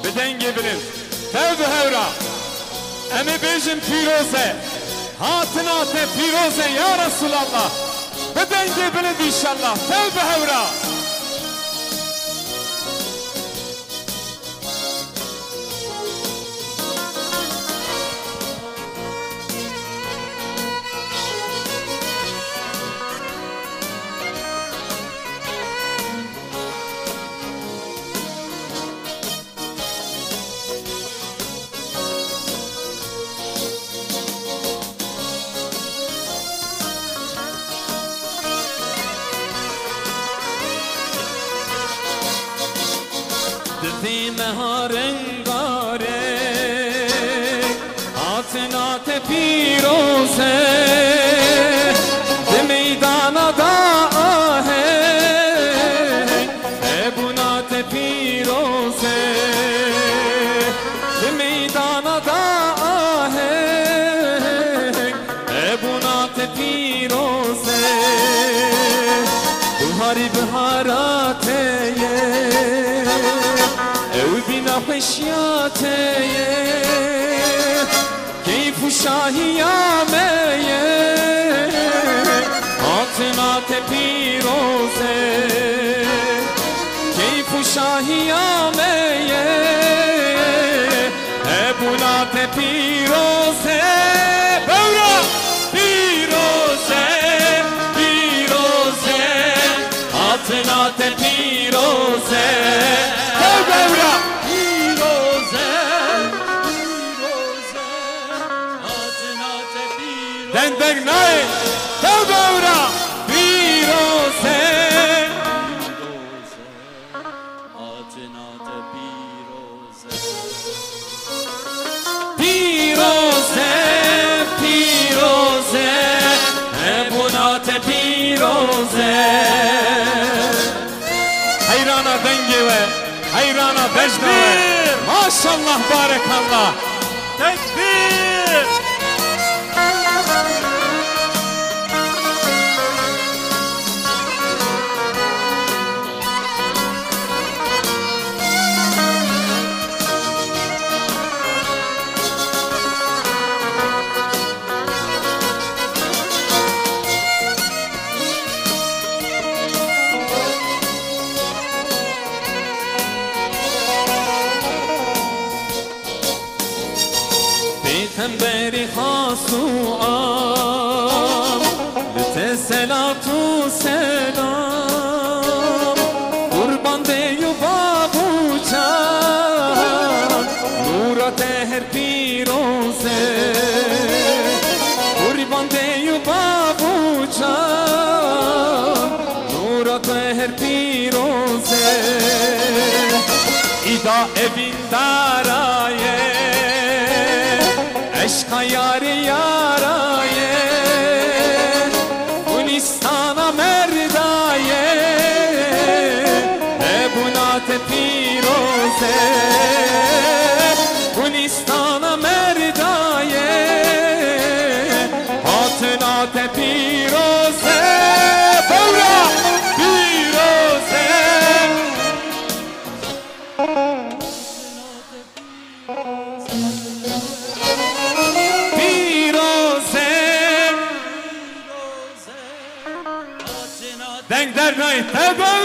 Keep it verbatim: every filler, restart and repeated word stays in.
بدنگی بلند تevbe hevra emi bejim piroze hatinat piroze ya Resulallah بدنگی بلند inşallah tevbe hevra Dizime harengare Hatinat piroze De meydana da aheng Ebunat piroze De meydana da aheng Ebunat piroze Buhari biharateye او بینا خشیاته کیف و شاهیامه حاطنات پیروزه کیف و شاهیامه ابونات پیروزه بورا پیروزه پیروزه حاطنات پیروزه Tevbe piroze, piroze, hatinate piroze. Dendek nay, tevbe piroze, hatinate piroze. Piroze, piroze, ebunate piroze. Hayrana dengi ve hayrana vecda ve maşallah barekallah tekbir Peyğəmbəri xasuam Lüte selatu selam Qurban deyu babucan Nura teher piroze Qurban deyu babucan Nura teher piroze İda evin daraye Eşka yari yaraye Unistana merdaye Ebunat piroze Unistana merdaye Hatinat piroze Bora piroze Denk der nay tevbe